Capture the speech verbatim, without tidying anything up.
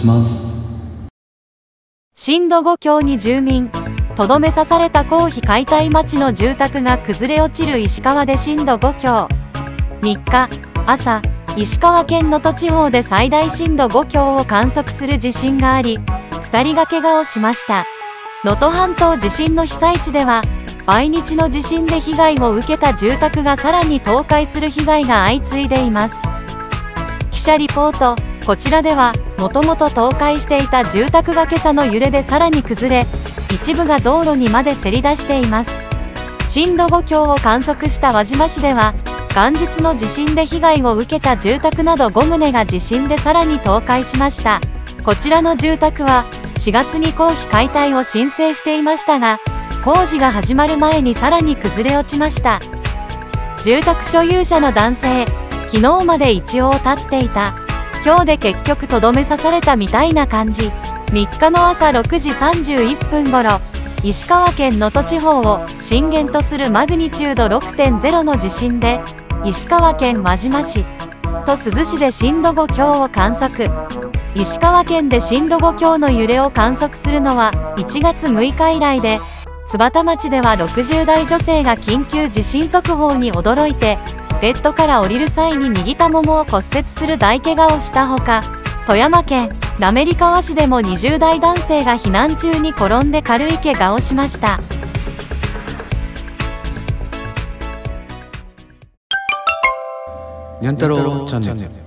します。 震度ご強に住民とどめ刺された公費解体町の住宅が崩れ落ちる石川で震度ご強。みっか朝、石川県能登地方で最大震度ご強を観測する地震があり、ふたりが怪我をしました。能登半島地震の被災地では、毎日の地震で被害を受けた住宅がさらに倒壊する被害が相次いでいます。記者リポート、こちらでは、もともと倒壊していた住宅が今朝の揺れでさらに崩れ、一部が道路にまでせり出しています。震度ご強を観測した輪島市では、元日の地震で被害を受けた住宅などごとうが地震でさらに倒壊しました。こちらの住宅は、しがつに公費解体を申請していましたが、工事が始まる前にさらに崩れ落ちました。住宅所有者の男性、昨日まで一応立っていた。今日で結局とどめ刺されたみたいな感じ。みっかの朝ろくじさんじゅういっぷん頃、石川県能登地方を震源とするマグニチュード ろくてんゼロ の地震で、石川県輪島市と珠洲市で震度ご強を観測。石川県で震度ご強の揺れを観測するのはいちがつむいか以来で、津幡町ではろくじゅうだい女性が緊急地震速報に驚いて、ベッドから降りる際に右太ももを骨折する大怪我をしたほか、富山県滑川市でもにじゅうだい男性が避難中に転んで軽い怪我をしました。 にゃん太郎チャンネル。